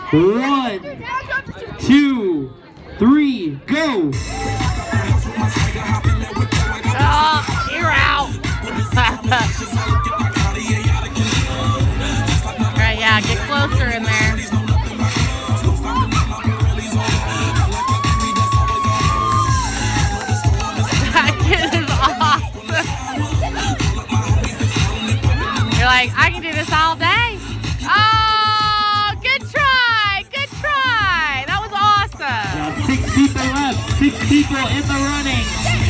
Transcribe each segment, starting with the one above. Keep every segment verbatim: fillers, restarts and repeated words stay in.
One, two, three, go! Oh, you're out. Alright, yeah, get closer in there. That kid is awesome. You're like, I can do this all day. Oh, good try, good try. That was awesome. Yeah, six people left, six people in the running.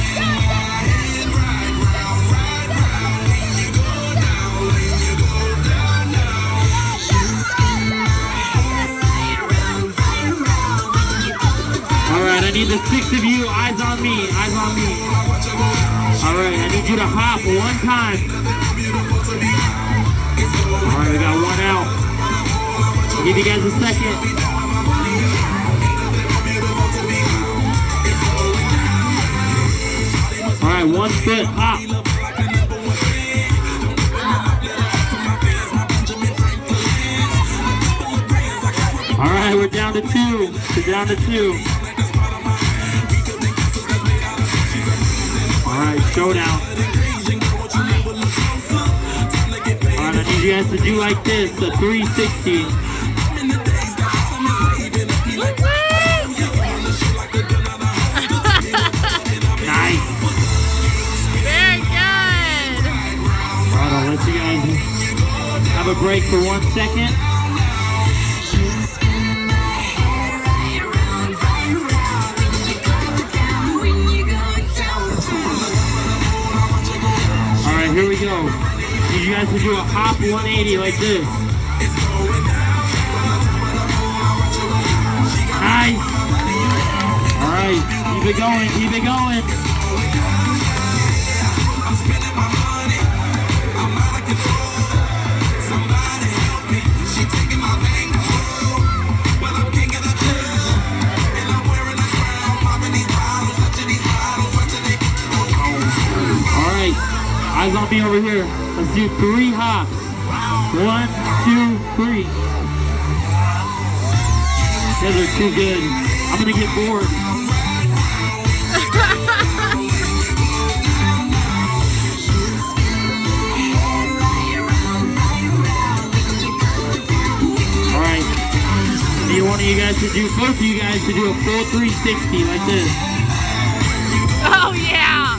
Alright, I need the six of you, eyes on me, eyes on me. Alright, I need you to hop one time. Alright, we got one out. I'll give you guys a second. Alright, one foot, hop. Alright, we're down to two. We're down to two. Alright, showdown. Alright, I need you guys to do like this, a three sixty. Nice. Very good. Alright, I'll let you guys have a break for one second. Alright, here we go. Need you guys to do a hop one eighty like this. Nice. Alright, keep it going, keep it going. Alright, eyes on me over here. Let's do three hops. One, two, three. You guys are too good. I'm gonna get bored. Alright. I need one of you guys to do, both of you guys to do a full three sixty like this. Oh, yeah.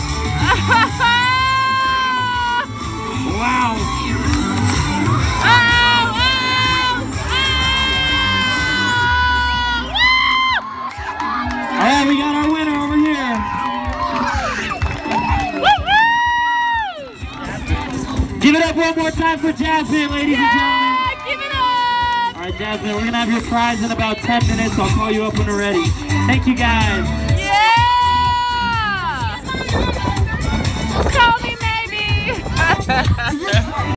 Wow. Oh, oh, oh. Alright, we got our winner over here. Woo-hoo! Give it up one more time for Jasmine, ladies and gentlemen. Yeah, give it up. Alright, Jasmine, we're gonna have your prize in about ten minutes. I'll call you up when we're ready. Thank you guys. Yeah. Call me maybe.